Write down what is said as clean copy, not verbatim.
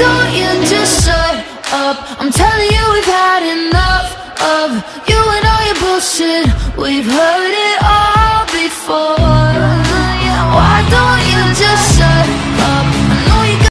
don't you just shut up? I'm telling you we've had enough of you and all your bullshit. We've heard it all before.